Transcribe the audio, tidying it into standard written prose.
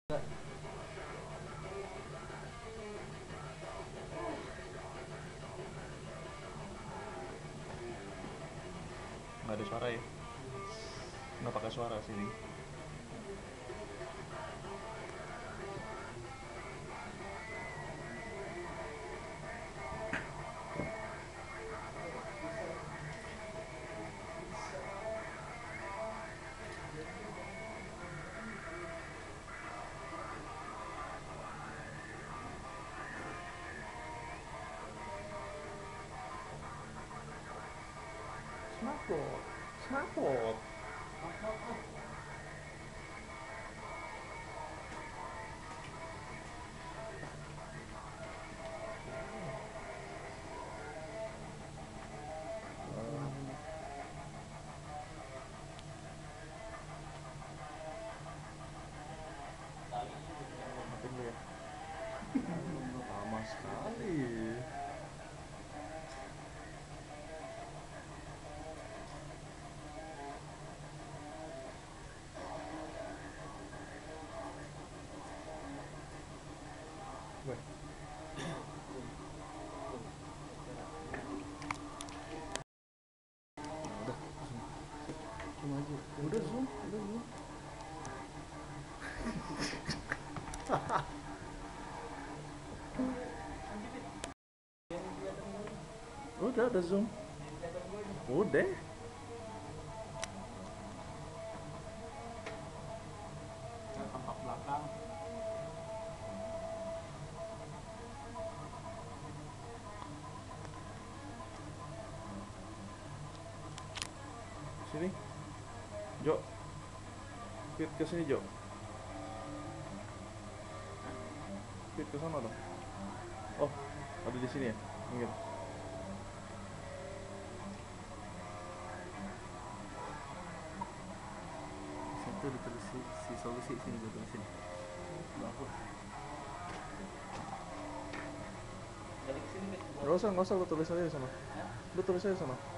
Nggak ada suara ya? Nggak pakai suara sini. Snapbot. Matiin dulu ya. Lama sekali. Weh. Zoom aja. Udah zoom. Udah ada zoom. Udah. Tampak belakang. Sini. Jo. Fit ke sini, Jo. Fit ke sana dong. Oh, ada di sini ya? Ingat. Situ ditulis si solusi sini gue tulisin. Bagus. Nggak usah, lu tulis aja di sana. Lu tulis aja di sana.